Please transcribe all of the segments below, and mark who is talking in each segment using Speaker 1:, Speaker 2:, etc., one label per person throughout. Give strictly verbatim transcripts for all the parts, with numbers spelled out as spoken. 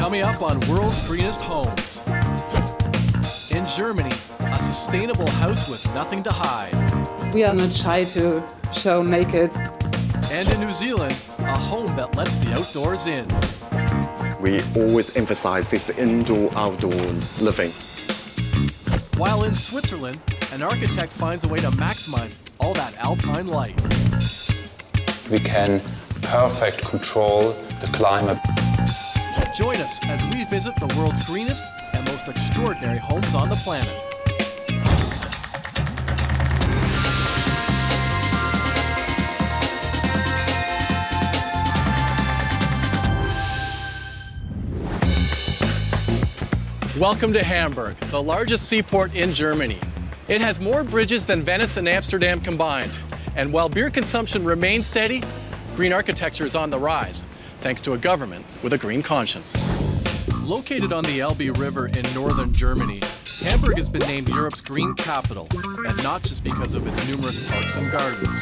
Speaker 1: Coming up on World's Greenest Homes. In Germany, a sustainable house with nothing to hide.
Speaker 2: We are not shy to show naked.
Speaker 1: And in New Zealand, a home that lets the outdoors in.
Speaker 3: We always emphasize this indoor-outdoor living.
Speaker 1: While in Switzerland, an architect finds a way to maximize all that alpine light.
Speaker 4: We can perfect control the climate.
Speaker 1: Join us as we visit the world's greenest and most extraordinary homes on the planet. Welcome to Hamburg, the largest seaport in Germany. It has more bridges than Venice and Amsterdam combined. And while beer consumption remains steady, green architecture is on the rise, thanks to a government with a green conscience. Located on the Elbe River in northern Germany, Hamburg has been named Europe's green capital, and not just because of its numerous parks and gardens.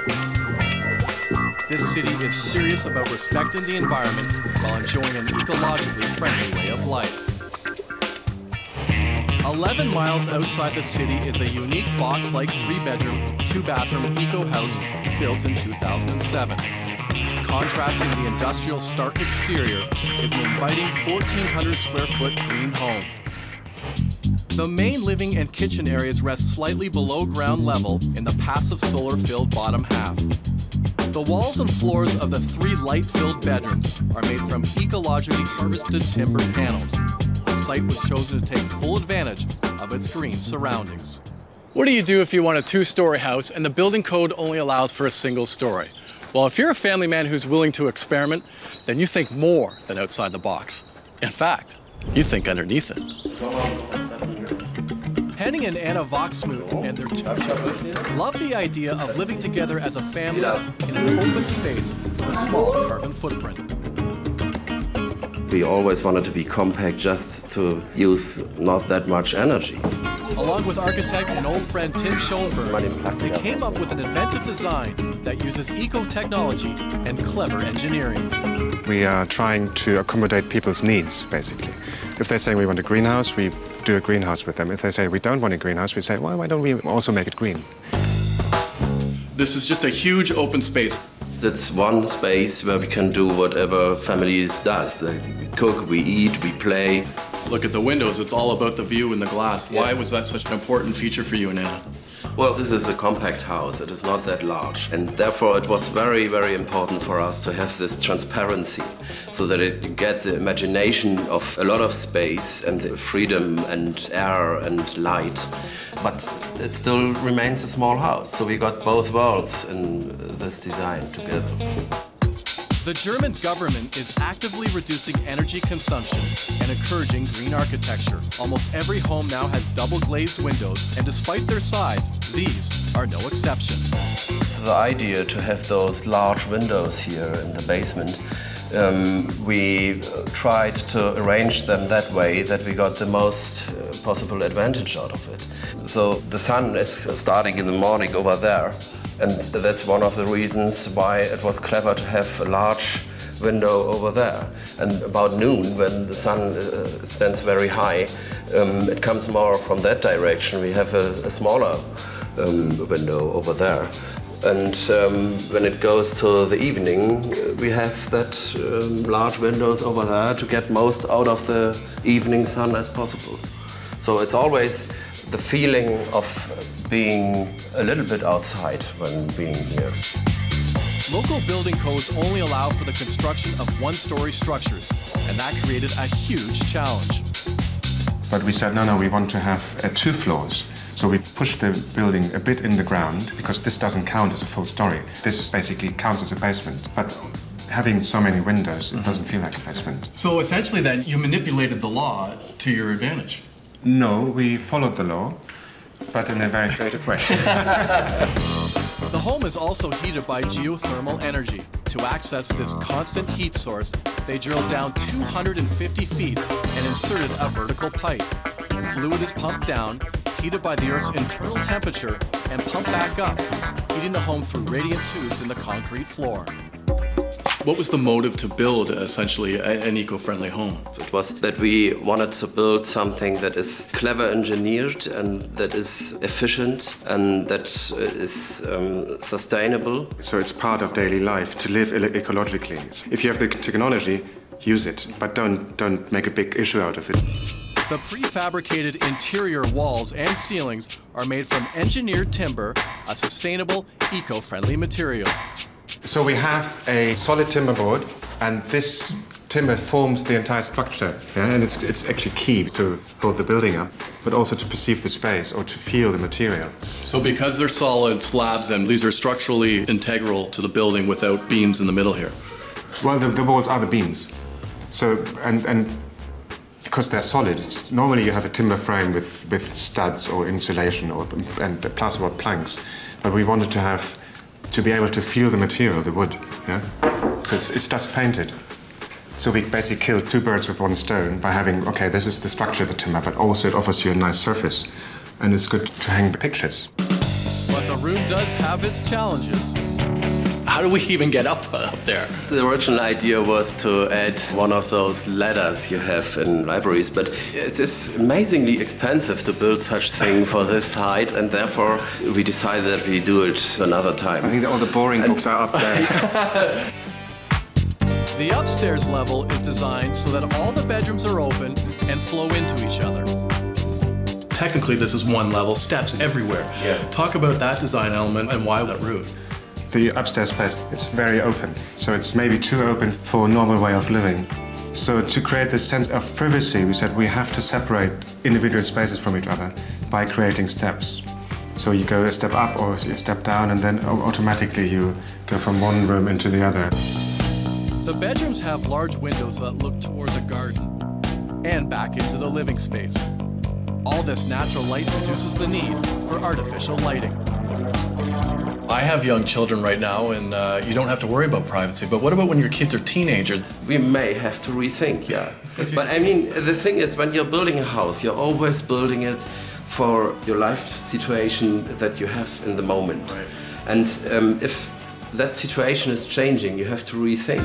Speaker 1: This city is serious about respecting the environment while enjoying an ecologically friendly way of life. eleven miles outside the city is a unique box-like three-bedroom, two-bathroom eco-house built in two thousand seven. Contrasting the industrial stark exterior is an inviting fourteen hundred square foot green home. The main living and kitchen areas rest slightly below ground level in the passive solar-filled bottom half. The walls and floors of the three light-filled bedrooms are made from ecologically harvested timber panels. The site was chosen to take full advantage of its green surroundings. What do you do if you want a two-story house and the building code only allows for a single story? Well, if you're a family man who's willing to experiment, then you think more than outside the box. In fact, you think underneath it. Henning and Anna Voxmuth and their two children love the idea of living together as a family in an open space with a small carbon footprint.
Speaker 5: We always wanted to be compact, just to use not that much energy.
Speaker 1: Along with architect and old friend Tim Schoenberg, they came up with an inventive design that uses eco-technology and clever engineering.
Speaker 6: We are trying to accommodate people's needs, basically. If they're saying we want a greenhouse, we do a greenhouse with them. If they say we don't want a greenhouse, we say, well, why don't we also make it green?
Speaker 1: This is just a huge open space.
Speaker 5: It's one space where we can do whatever families does. We cook, we eat, we play.
Speaker 1: Look at the windows, it's all about the view and the glass. Why was that such an important feature for you and Anna?
Speaker 5: Well, this is a compact house, it is not that large. And therefore it was very, very important for us to have this transparency, so that it, you get the imagination of a lot of space and the freedom and air and light. But it still remains a small house, so we got both worlds in this design together.
Speaker 1: The German government is actively reducing energy consumption and encouraging green architecture. Almost every home now has double-glazed windows, and despite their size, these are no exception.
Speaker 5: The idea to have those large windows here in the basement, um, we tried to arrange them that way that we got the most uh, possible advantage out of it. So the sun is starting in the morning over there. And that's one of the reasons why it was clever to have a large window over there. And about noon, when the sun uh, stands very high, um, it comes more from that direction. We have a, a smaller um, window over there. And um, when it goes to the evening, we have that um, large windows over there to get most out of the evening sun as possible. So it's always the feeling of being a little bit outside when being here.
Speaker 1: Local building codes only allow for the construction of one-story structures, and that created a huge challenge.
Speaker 6: But we said, no, no, we want to have uh, two floors. So we pushed the building a bit in the ground, because this doesn't count as a full story. This basically counts as a basement. But having so many windows, it doesn't feel like a basement.
Speaker 1: So essentially then, you manipulated the law to your advantage.
Speaker 6: No, we followed the law, but in a very creative way.
Speaker 1: The home is also heated by geothermal energy. To access this constant heat source, they drilled down two hundred fifty feet and inserted a vertical pipe. Fluid is pumped down, heated by the Earth's internal temperature, and pumped back up, heating the home through radiant tubes in the concrete floor. What was the motive to build essentially a, an eco-friendly home?
Speaker 5: It was that we wanted to build something that is clever engineered and that is efficient and that is um, sustainable.
Speaker 6: So it's part of daily life to live ecologically. If you have the technology, use it, but don't, don't make a big issue out of it.
Speaker 1: The prefabricated interior walls and ceilings are made from engineered timber, a sustainable, eco-friendly material.
Speaker 6: So we have a solid timber board, and this timber forms the entire structure. Yeah? And it's, it's actually key to hold the building up, but also to perceive the space or to feel the material.
Speaker 1: So because they're solid slabs, and these are structurally integral to the building without beams in the middle here?
Speaker 6: Well, the, the walls are the beams. So, and, and because they're solid, normally you have a timber frame with, with studs or insulation or, and plasterboard planks, but we wanted to have, to be able to feel the material, the wood, yeah? Because it's just painted. So we basically killed two birds with one stone by having, okay, this is the structure of the timber, but also it offers you a nice surface, and it's good to hang pictures.
Speaker 1: But the room does have its challenges. How do we even get up up there?
Speaker 5: The original idea was to add one of those ladders you have in libraries, but it is amazingly expensive to build such thing for this height, and therefore we decided that we do it another time.
Speaker 6: I think all the boring and books are up there.
Speaker 1: The upstairs level is designed so that all the bedrooms are open and flow into each other. Technically, this is one level, steps everywhere.
Speaker 5: Yeah.
Speaker 1: Talk about that design element and why that route.
Speaker 6: The upstairs place, it's very open, so it's maybe too open for a normal way of living. So to create this sense of privacy, we said we have to separate individual spaces from each other by creating steps. So you go a step up or a step down, and then automatically you go from one room into the other.
Speaker 1: The bedrooms have large windows that look toward the garden and back into the living space. All this natural light reduces the need for artificial lighting. I have young children right now, and uh, you don't have to worry about privacy, but what about when your kids are teenagers?
Speaker 5: We may have to rethink, yeah. But I mean, the thing is, when you're building a house, you're always building it for your life situation that you have in the moment.
Speaker 1: Right.
Speaker 5: And um, if that situation is changing, you have to rethink.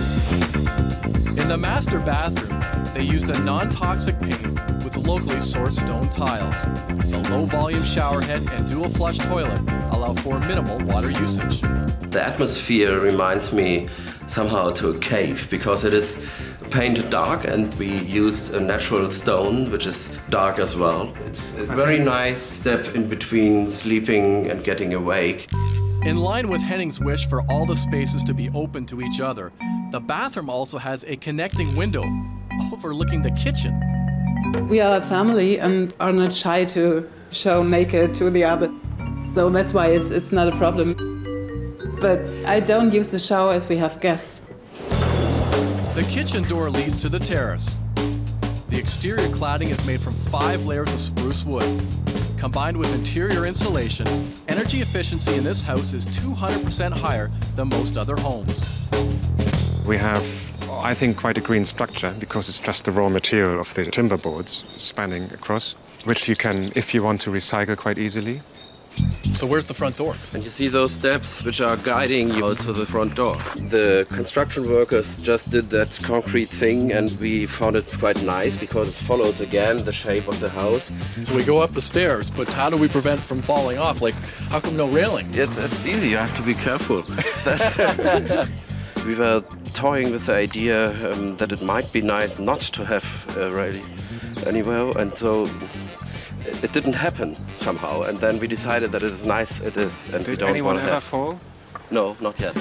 Speaker 1: In the master bathroom, they used a non-toxic paint with locally sourced stone tiles. The low-volume shower head and dual flush toilet allow for minimal water usage.
Speaker 5: The atmosphere reminds me somehow to a cave because it is painted dark and we used a natural stone which is dark as well. It's a very nice step in between sleeping and getting awake.
Speaker 1: In line with Henning's wish for all the spaces to be open to each other, the bathroom also has a connecting window overlooking the kitchen.
Speaker 2: We are a family and are not shy to show naked to the other. So that's why it's, it's not a problem. But I don't use the shower if we have guests.
Speaker 1: The kitchen door leads to the terrace. The exterior cladding is made from five layers of spruce wood. Combined with interior insulation, energy efficiency in this house is two hundred percent higher than most other homes.
Speaker 6: We have, I think, quite a green structure because it's just the raw material of the timber boards spanning across, which you can, if you want to, recycle quite easily.
Speaker 1: So where's the front door?
Speaker 5: And you see those steps which are guiding you to the front door. The construction workers just did that concrete thing and we found it quite nice because it follows again the shape of the house.
Speaker 1: So we go up the stairs, but how do we prevent from falling off? Like, how come no railing?
Speaker 5: It's, it's easy, you have to be careful. We were toying with the idea um, that it might be nice not to have a railing anywhere, and so it didn't happen somehow, and then we decided that it is nice it is, and
Speaker 6: Did
Speaker 5: we don't
Speaker 6: anyone
Speaker 5: want to
Speaker 6: ever
Speaker 5: have...
Speaker 6: fall?
Speaker 5: No, not yet.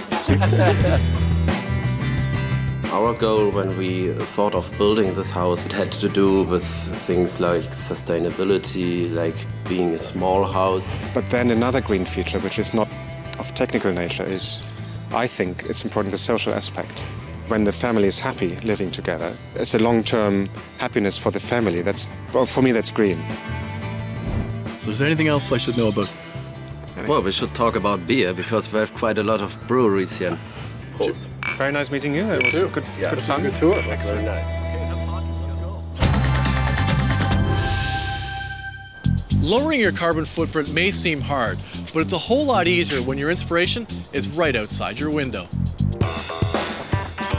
Speaker 5: Our goal when we thought of building this house, it had to do with things like sustainability, like being a small house.
Speaker 6: But then another green feature, which is not of technical nature, is, I think, it's important, the social aspect. When the family is happy living together, it's a long-term happiness for the family. That's, well, for me, that's green.
Speaker 1: So is there anything else I should know about?
Speaker 5: Well, we should talk about beer, because we have quite a lot of breweries here. Prost.
Speaker 6: Very nice meeting you. It was
Speaker 1: too.
Speaker 6: good,
Speaker 5: Yeah,
Speaker 6: good
Speaker 5: this was
Speaker 6: fun.
Speaker 5: a good tour. It was very nice.
Speaker 1: Lowering your carbon footprint may seem hard, but it's a whole lot easier when your inspiration is right outside your window.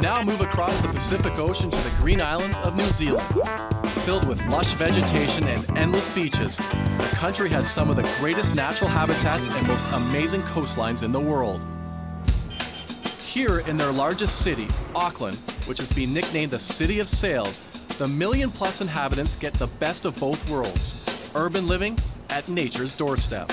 Speaker 1: now move across the Pacific Ocean to the green islands of New Zealand. Filled with lush vegetation and endless beaches, the country has some of the greatest natural habitats and most amazing coastlines in the world. Here in their largest city, Auckland, which has been nicknamed the City of Sails, the million-plus inhabitants get the best of both worlds, urban living at nature's doorstep.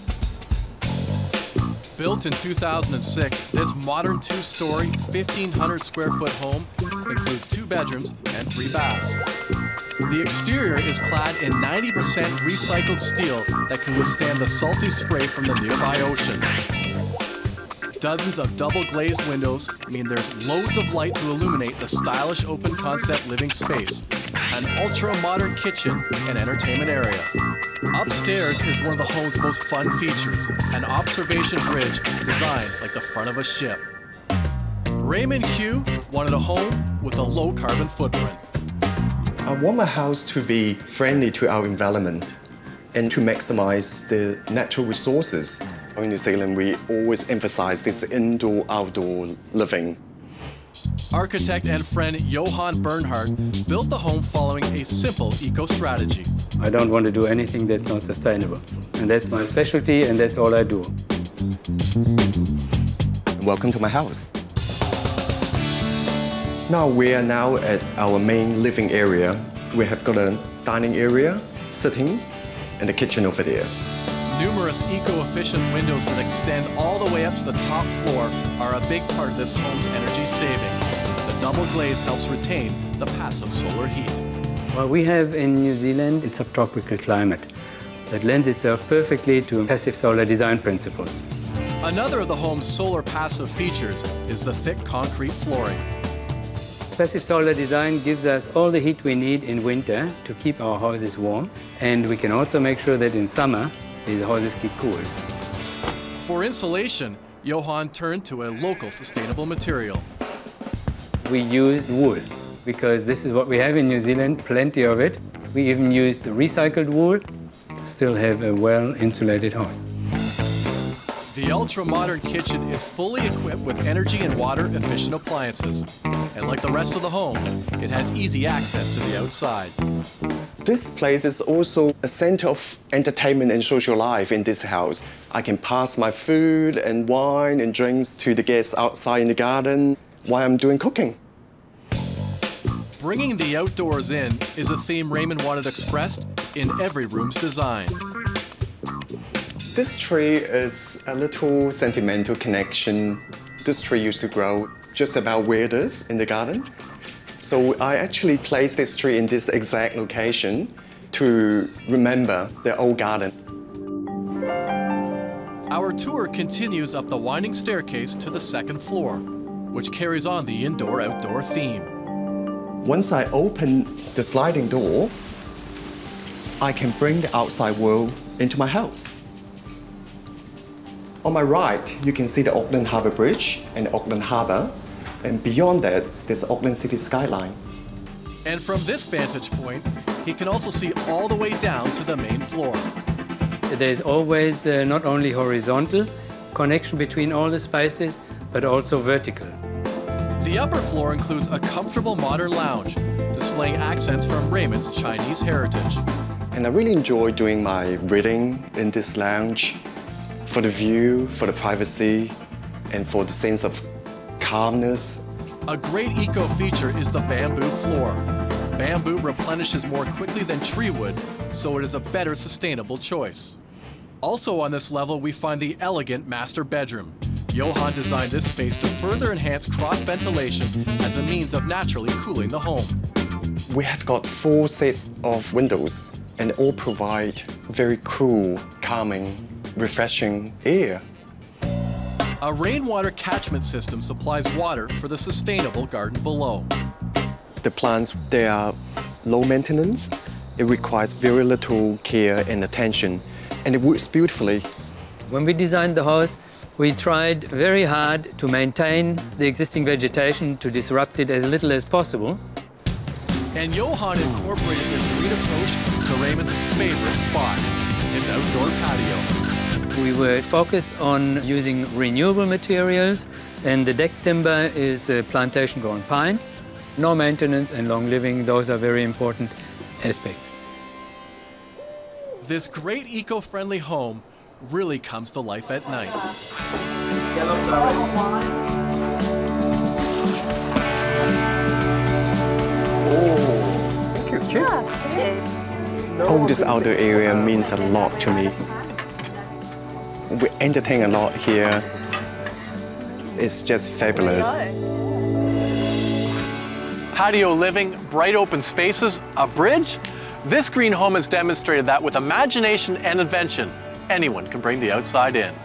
Speaker 1: Built in two thousand six, this modern two-story, fifteen hundred square foot home includes two bedrooms and three baths. The exterior is clad in ninety percent recycled steel that can withstand the salty spray from the nearby ocean. Dozens of double-glazed windows mean there's loads of light to illuminate the stylish open-concept living space, an ultra-modern kitchen and entertainment area. Upstairs is one of the home's most fun features, an observation bridge designed like the front of a ship. Raymond Hugh wanted a home with a low-carbon footprint.
Speaker 3: I want my house to be friendly to our environment and to maximize the natural resources. In New Zealand, we always emphasize this indoor-outdoor living.
Speaker 1: Architect and friend Johan Bernhard built the home following a simple eco-strategy.
Speaker 7: I don't want to do anything that's not sustainable. And that's my specialty, and that's all I do.
Speaker 3: Welcome to my house. Now we are now at our main living area. We have got a dining area, sitting, and a kitchen over there.
Speaker 1: Numerous eco-efficient windows that extend all the way up to the top floor are a big part of this home's energy saving. The double glaze helps retain the passive solar heat.
Speaker 7: What we have in New Zealand, it's a tropical climate that lends itself perfectly to passive solar design principles.
Speaker 1: Another of the home's solar passive features is the thick concrete flooring.
Speaker 7: Passive solar design gives us all the heat we need in winter to keep our houses warm, and we can also make sure that in summer these houses keep cool.
Speaker 1: For insulation, Johan turned to a local sustainable material.
Speaker 7: We use wool because this is what we have in New Zealand, plenty of it. We even used recycled wool, still have a well-insulated house.
Speaker 1: The ultra-modern kitchen is fully equipped with energy and water-efficient appliances. And like the rest of the home, it has easy access to the outside.
Speaker 3: This place is also a center of entertainment and social life in this house. I can pass my food and wine and drinks to the guests outside in the garden while I'm doing cooking.
Speaker 1: Bringing the outdoors in is a theme Raymond wanted expressed in every room's design.
Speaker 3: This tree is a little sentimental connection. This tree used to grow just about where it is in the garden. So I actually placed this tree in this exact location to remember the old garden.
Speaker 1: Our tour continues up the winding staircase to the second floor, which carries on the indoor-outdoor theme.
Speaker 3: Once I open the sliding door, I can bring the outside world into my house. On my right, you can see the Auckland Harbour Bridge and Auckland Harbour. And beyond that, there's Auckland City skyline.
Speaker 1: And from this vantage point, he can also see all the way down to the main floor.
Speaker 7: There's always uh, not only horizontal connection between all the spaces, but also vertical.
Speaker 1: The upper floor includes a comfortable modern lounge, displaying accents from Raymond's Chinese heritage.
Speaker 3: And I really enjoy doing my reading in this lounge for the view, for the privacy, and for the sense of calmness.
Speaker 1: A great eco-feature is the bamboo floor. Bamboo replenishes more quickly than tree wood, so it is a better sustainable choice. Also on this level, we find the elegant master bedroom. Johan designed this space to further enhance cross-ventilation as a means of naturally cooling the home.
Speaker 3: We have got four sets of windows, and all provide very cool, calming, refreshing air.
Speaker 1: A rainwater catchment system supplies water for the sustainable garden below.
Speaker 3: The plants, they are low maintenance. It requires very little care and attention, and it works beautifully.
Speaker 7: When we designed the house, we tried very hard to maintain the existing vegetation, to disrupt it as little as possible.
Speaker 1: And Johan incorporated this green approach to Raymond's favorite spot, his outdoor patio.
Speaker 7: We were focused on using renewable materials And the deck timber is a plantation-grown pine. No maintenance and long living, those are very important aspects.
Speaker 1: This great eco-friendly home really comes to life at night.
Speaker 3: Oh, thank you. Cheers. Oh, this outdoor area means a lot to me. We entertain a lot here. It's just fabulous.
Speaker 1: Patio living, bright open spaces, a bridge. This green home has demonstrated that with imagination and invention, anyone can bring the outside in.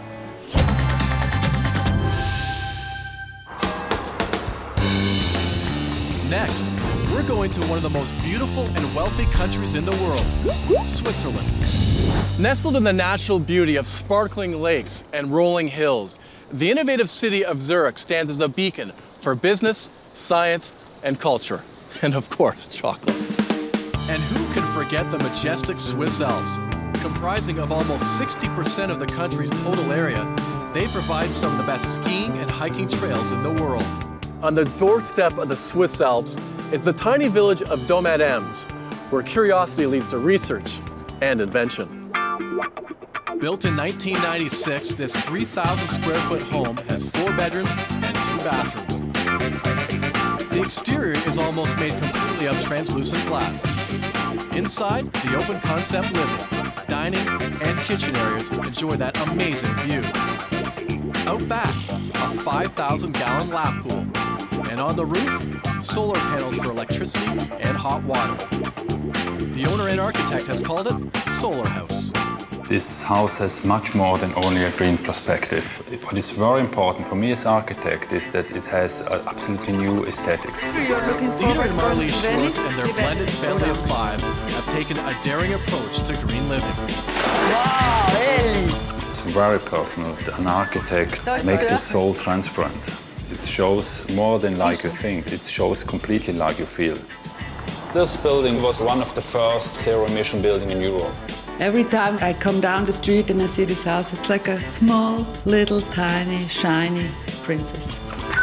Speaker 1: Next, we're going to one of the most beautiful and wealthy countries in the world, Switzerland. Nestled in the natural beauty of sparkling lakes and rolling hills, the innovative city of Zurich stands as a beacon for business, science, and culture, and of course, chocolate. And who can forget the majestic Swiss Alps? Comprising of almost sixty percent of the country's total area, they provide some of the best skiing and hiking trails in the world. On the doorstep of the Swiss Alps is the tiny village of Domaine-Ems, where curiosity leads to research and invention. Built in nineteen ninety-six, this three thousand square foot home has four bedrooms and two bathrooms. The exterior is almost made completely of translucent glass. Inside, the open concept living, dining, and kitchen areas enjoy that amazing view. Out back, a five thousand gallon lap pool. And on the roof, solar panels for electricity and hot water. The owner and architect has called it Solar House.
Speaker 4: This house has much more than only a green perspective. What is very important for me as architect is that it has uh, absolutely new aesthetics.
Speaker 1: Dieter and Marlies Schwartz and their blended family of five have taken a daring approach to green living.
Speaker 4: Wow, hey. It's very personal. An architect makes his soul transparent. It shows more than like you think. It shows completely like you feel. This building was one of the first zero-emission buildings in Europe.
Speaker 8: Every time I come down the street and I see this house, it's like a small, little, tiny, shiny princess.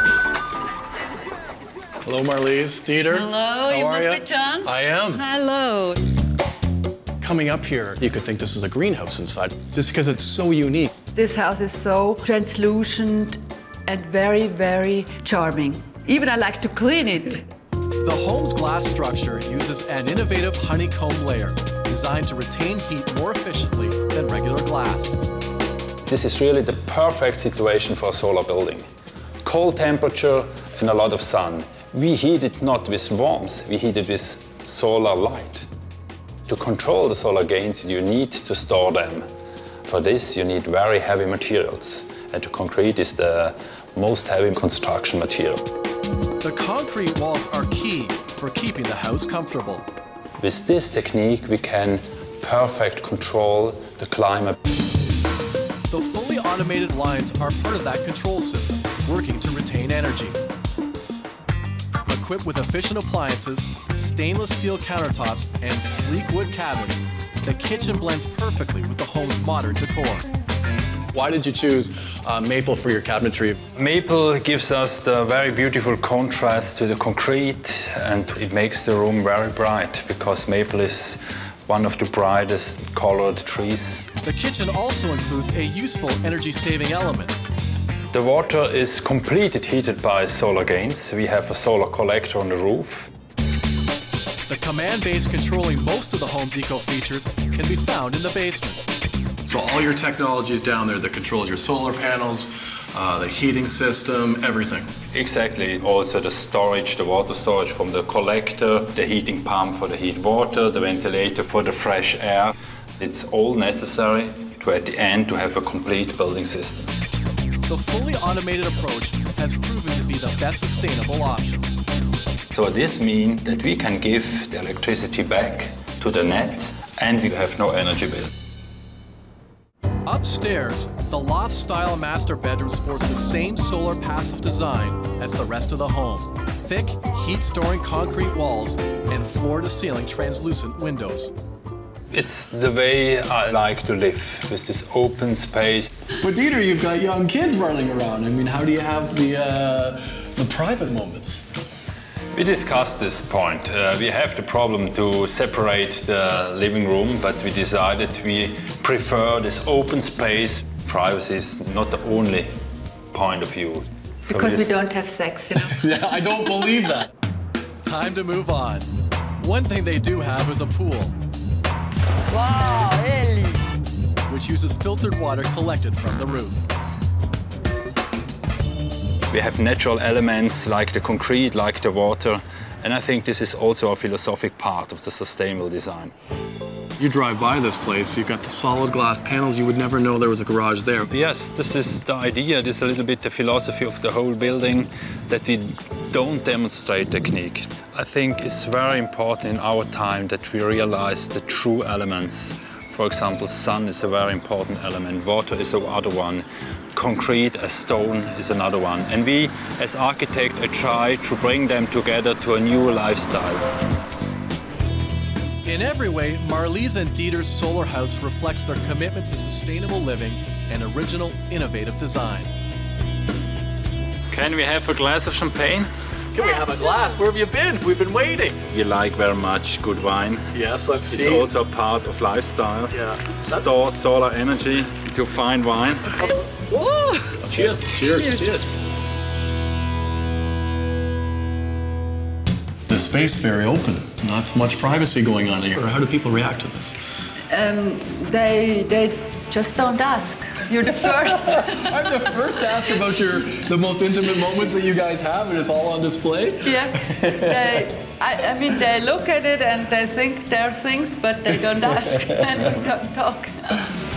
Speaker 1: Hello, Marlies. Dieter.
Speaker 8: Hello,
Speaker 1: How
Speaker 8: you
Speaker 1: are
Speaker 8: must
Speaker 1: you?
Speaker 8: be John.
Speaker 1: I am.
Speaker 8: Hello.
Speaker 1: Coming up here, you could think this is a greenhouse inside, just because it's so unique.
Speaker 8: This house is so translucent and very, very charming. Even I like to clean it.
Speaker 1: The home's glass structure uses an innovative honeycomb layer designed to retain heat more efficiently than regular glass.
Speaker 4: This is really the perfect situation for a solar building. Cold temperature and a lot of sun. We heat it not with warmth, we heat it with solar light. To control the solar gains, you need to store them. For this, you need very heavy materials. And the concrete is the most heavy construction material.
Speaker 1: The concrete walls are key for keeping the house comfortable.
Speaker 4: With this technique, we can perfect control the climate.
Speaker 1: The fully automated lines are part of that control system, working to retain energy. Equipped with efficient appliances, stainless steel countertops, and sleek wood cabinets, the kitchen blends perfectly with the home's modern decor. Why did you choose uh, maple for your cabinetry?
Speaker 4: Maple gives us the very beautiful contrast to the concrete, and it makes the room very bright because maple is one of the brightest colored trees.
Speaker 1: The kitchen also includes a useful energy-saving element.
Speaker 4: The water is completely heated by solar gains. We have a solar collector on the roof.
Speaker 1: The command base controlling most of the home's eco-features can be found in the basement. So all your technology is down there that controls your solar panels, uh, the heating system, everything.
Speaker 4: Exactly. Also the storage, the water storage from the collector, the heating pump for the heat water, the ventilator for the fresh air. It's all necessary to, at the end, to have a complete building system.
Speaker 1: The fully automated approach has proven to be the best sustainable option.
Speaker 4: So this means that we can give the electricity back to the net and we have no energy bill.
Speaker 1: Upstairs, the loft-style master bedroom sports the same solar passive design as the rest of the home. Thick, heat-storing concrete walls and floor-to-ceiling translucent windows.
Speaker 4: It's the way I like to live, with this open space.
Speaker 1: But Dieter, you've got young kids running around. I mean, how do you have the, uh, the private moments?
Speaker 4: We discussed this point. Uh, we have the problem to separate the living room, but we decided we prefer this open space. Privacy is not the only point of view.
Speaker 8: Because
Speaker 4: so
Speaker 8: we don't have sex, you know.
Speaker 1: Yeah, I don't believe that. Time to move on. One thing they do have is a pool.
Speaker 8: Wow, Eli!
Speaker 1: Which uses filtered water collected from the roof.
Speaker 4: We have natural elements like the concrete, like the water, and I think this is also a philosophic part of the sustainable design.
Speaker 1: You drive by this place, you've got the solid glass panels, you would never know there was a garage there.
Speaker 4: Yes, this is the idea, this is a little bit the philosophy of the whole building, that we don't demonstrate technique. I think it's very important in our time that we realize the true elements. For example, sun is a very important element, water is another one, concrete, a stone is another one. And we, as architects, try to bring them together to a new lifestyle.
Speaker 1: In every way, Marlies and Dieter's solar house reflects their commitment to sustainable living and original, innovative design.
Speaker 4: Can we have a glass of champagne?
Speaker 1: Can we have a glass? Where have you been? We've been waiting.
Speaker 4: We like very much good wine.
Speaker 1: Yes, I've seen.
Speaker 4: It's also part of lifestyle.
Speaker 1: Yeah.
Speaker 4: Stored solar energy to fine wine.
Speaker 8: Oh.
Speaker 1: Cheers. Cheers. Cheers. Cheers. The space very open. Not much privacy going on here. How do people react to this?
Speaker 8: Um, they, they just don't ask. You're the first.
Speaker 1: I'm the first to ask about your the most intimate moments that you guys have, and it's all on display.
Speaker 8: Yeah. They, I, I mean, they look at it and they think there are things, but they don't ask and we don't talk.